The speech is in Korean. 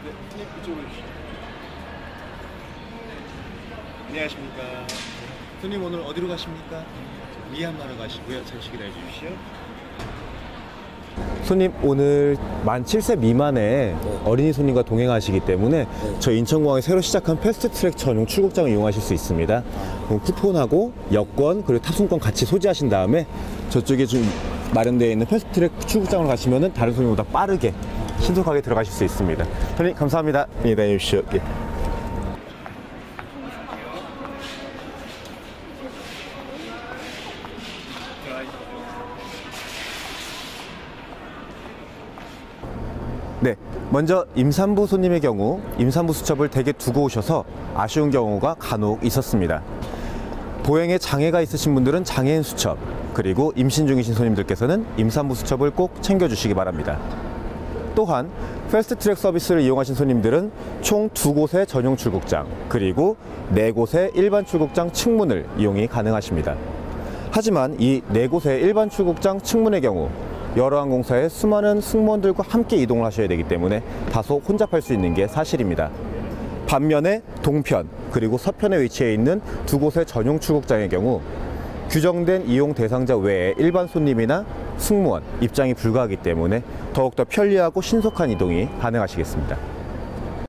손님 이쪽으로 주시죠. 안녕하십니까. 손님 오늘 어디로 가십니까? 미얀마로 가시고요. 잠시 기다려 주십시오. 손님 오늘 만 7세 미만의 어린이 손님과 동행하시기 때문에 저희 인천공항에 새로 시작한 패스트트랙 전용 출국장을 이용하실 수 있습니다. 쿠폰하고 여권 그리고 탑승권 같이 소지하신 다음에 저쪽에 좀 마련되어 있는 패스트트랙 출국장으로 가시면은 다른 손님보다 빠르게 신속하게 들어가실 수 있습니다. 손님 감사합니다. 안녕히 다녀오십시오. 예. 네, 먼저 임산부 손님의 경우 임산부 수첩을 댁에 두고 오셔서 아쉬운 경우가 간혹 있었습니다. 보행에 장애가 있으신 분들은 장애인 수첩, 그리고 임신 중이신 손님들께서는 임산부 수첩을 꼭 챙겨주시기 바랍니다. 또한 패스트트랙 서비스를 이용하신 손님들은 총 2곳의 전용 출국장, 그리고 4곳의 일반 출국장 측문을 이용이 가능하십니다. 하지만 이 4곳의 일반 출국장 측문의 경우 여러 항공사의 수많은 승무원들과 함께 이동을 하셔야 되기 때문에 다소 혼잡할 수 있는 게 사실입니다. 반면에 동편 그리고 서편에 위치해 있는 2곳의 전용 출국장의 경우 규정된 이용 대상자 외에 일반 손님이나 승무원 입장이 불가하기 때문에 더욱더 편리하고 신속한 이동이 가능하시겠습니다.